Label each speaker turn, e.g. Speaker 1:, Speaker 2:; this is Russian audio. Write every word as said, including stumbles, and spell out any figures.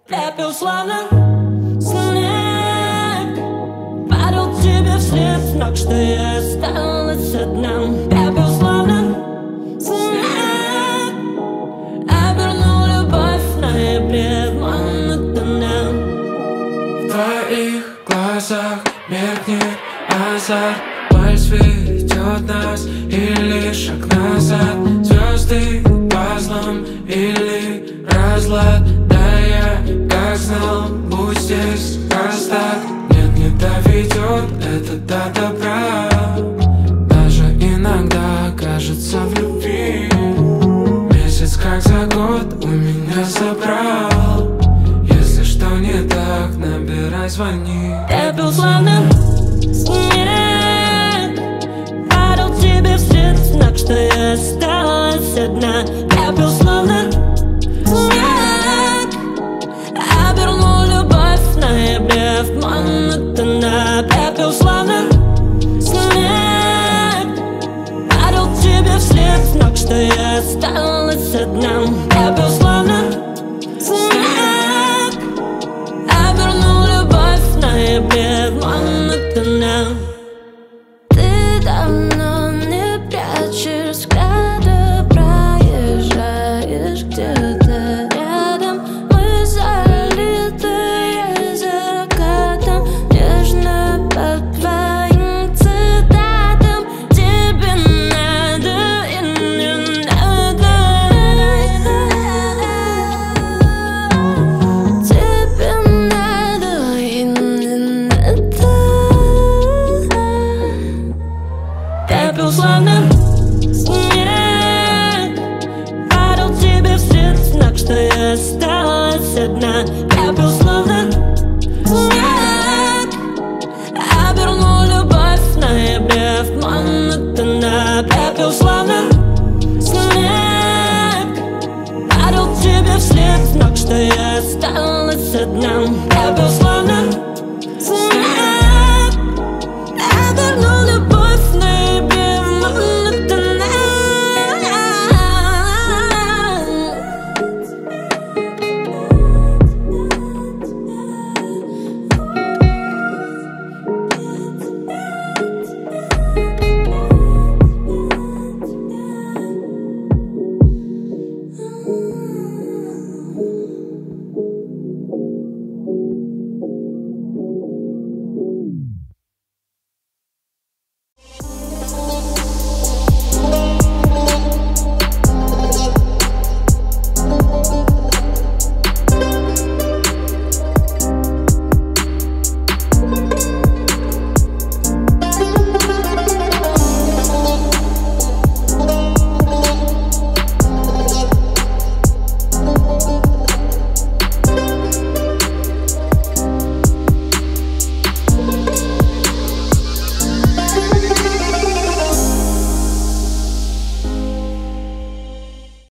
Speaker 1: Пепел словно снег падал тебе вслед, знак, что я осталась одна. Пепел словно снег обернул любовь в ноябре в монотонном.
Speaker 2: В твоих глазах меркнет азарт, вальс ведет нас или шаг назад, звезды пазлом или разлад. Да я как знал, будь здесь раз так. Нет, не доведет это до добра. Даже иногда кажется в любви месяц как за год у меня забрал. Если что не так, набирай, звони.
Speaker 1: Пепел словно снег падал тебе вслед, знак, что я осталась одна. Пепел словно снег обернул любовь в ноябре в монотонно. Пепел словно снег падал тебе вслед, знак, что я осталась одна. Пепел словно снег обернул любовь в ноябре в монотонно. Ты давно не прячешь взгляды, проезжаешь где-то рядом. Мы залитые закатом, нежно по твоим цитатам. Тебе надо и не надо, тебе надо и не надо. Пепел словно снег падал тебе вслед, знак, что я осталась одна. Пепел словно снег обернул любовь в ноябре в монотонно. Пепел словно снег падал тебе вслед, знак, что я осталась одна. Пепел словно снег